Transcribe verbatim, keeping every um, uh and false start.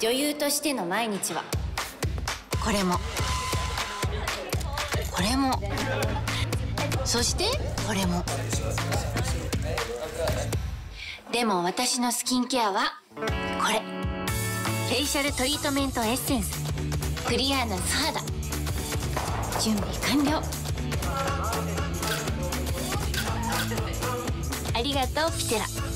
女優としての毎日はこれもこれもそしてこれも。でも私のスキンケアはこれ。フェイシャルトリートメントエッセンス、クリアな素肌。準備完了。ありがとうピテラ。